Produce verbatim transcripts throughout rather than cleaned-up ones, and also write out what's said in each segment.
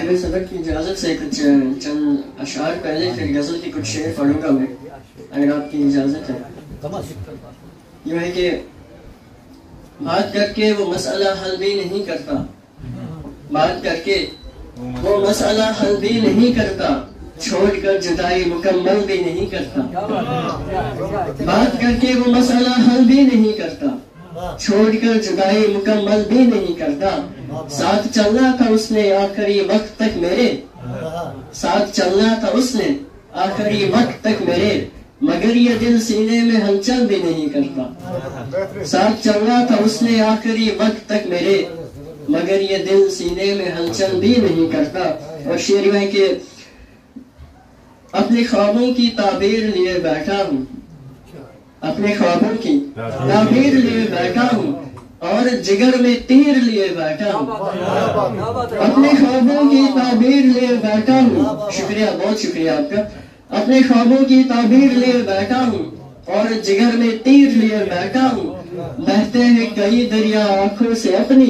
صاحب صدق کی اجازت سے کچھ چند اشعار پہلے پھر غزل کی کچھ شعر پڑھوں گا میں، اگر آپ کی اجازت ہے۔ یہ ہے کہ بات کر کے وہ مسئلہ حل بھی نہیں کرتا، بات کر کے وہ مسئلہ حل بھی نہیں کرتا، چھوڑ کر جدائی مکمل بھی نہیں کرتا، بات کر کے وہ مسئلہ حل بھی نہیں کرتا، چھوڑ کر جدائی مکمل بھی نہیں کرتا، ساتھ چلنا تھا اس نے آخری وقت تک میرے، ساتھ چلنا تھا اس نے آخری وقت تک میرے، مگر یہ دل سینے میں ہلچل بھی نہیں کرتا، ساتھ چلنا تھا اس نے آخری وقت تک میرے، مگر یہ دل سینے میں ہلچل بھی نہیں کرتا۔ اور شعر میں کہ اپنے خوابوں کی تعبیر لیے بیٹھا ہوں، اپنے خوابوں کی تعبیر لیے بیٹھا ہوں، اور جگر میں تیر لیے بیٹھا ہوں، اپنے خوابوں کی تعبیر لیے بیٹھا ہوں، شکریہ، بہت شکریہ آپ کا، اپنے خوابوں کی تعبیر لیے بیٹھا ہوں، اور جگر میں تیر لیے بیٹھا ہوں، بہتے ہیں کئی دریا آنکھوں سے اپنی،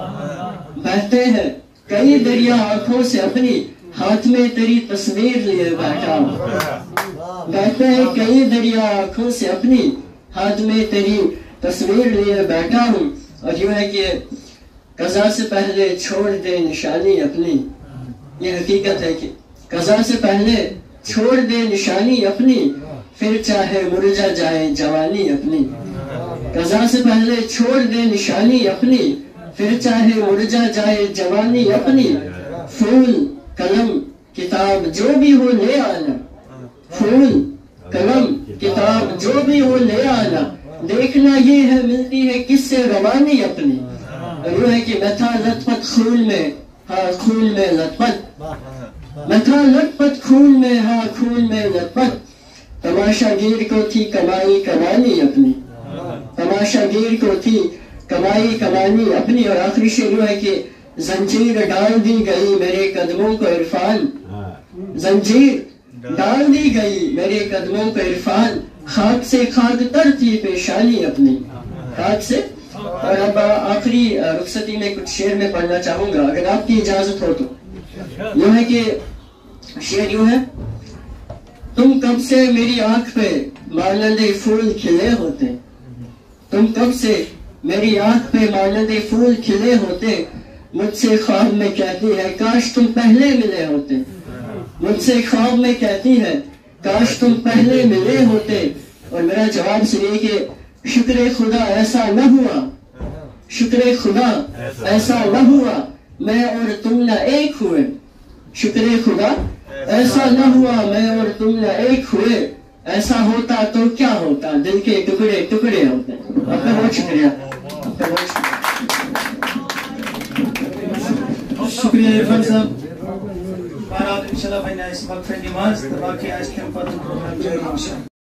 بہتے ہیں کئی دریا آنکھوں سے اپنی، ہاتھ میں تیری تصویر لیے بیٹھا ہوں، بہتے ہیں کئی دریا آنکھوں سے اپنی، ہاتھ میں تیری تصویر لیے بیٹھا ہوں۔ اور یوں ہے کہ قضا سے پہلے چھوڑ دے نشانی اپنی، یہ حقیقت ہے کہ قضا سے پہلے چھوڑ دے نشانی اپنی، پھر چاہے مرجا جائے جوانی اپنی، قضا سے پہلے چھوڑ دے نشانی اپنی، پھر چاہے مرجا جائے جوانی اپنی، پھول قلم کتاب جو بھی ہو لے آنا، پھول قلم کتاب جو بھی ہو لے آنا، دیکھنا یہ ہے ملتی ہے کس سے روانی اپنی، اور یہ ہے کہ میں تھا لت پت خون میں، ہاں خون میں لت پت، میں تھا لت پت خون میں، ہاں خون میں لت پت، تماشا گیر کو تھی کمائی کمانی اپنی، تماشا گیر کو تھی کمائی کمانی اپنی۔ اور آخری شعر ہے کہ زنجیر ڈال دی گئی میرے قدموں کو عرفان، زنجیر ڈال دی گئی میرے قدموں کو عرفان، خاک سے خاک تر تھی پیشانی اپنی، خاک سے۔ اور اب آخری رخصتی میں کچھ شعر میں پڑھنا چاہوں گا اگر آپ کی اجازت ہو تو۔ یوں ہے کہ شعر یوں ہے، تم کب سے میری آنکھ پہ مانند پھول کھلے ہوتے، تم کب سے میری آنکھ پہ مانند پھول کھلے ہوتے، مجھ سے خواب میں کہتی ہے کاش تم پہلے ملے ہوتے، مجھ سے خواب میں کہتی ہے کاش تم پہلے ملے ہوتے۔ اور میرا جواب سنیے کہ شکر خدا ایسا نہ ہوا، شکر خدا ایسا نہ ہوا، میں اور تم نہ ایک ہوئے، شکر خدا ایسا نہ ہوا، میں اور تم نہ ایک ہوئے، ایسا ہوتا تو کیا ہوتا، دل کے ٹکڑے ٹکڑے ہوتے۔ آپ کا بہت شکریہ، آپ کا بہت شکریہ۔ شکریہ عرفان صاحب۔ بہرحال انشاءاللہ بھائی نے اس وقت نماز باقی آج کے پروگرام جاری انشاءاللہ۔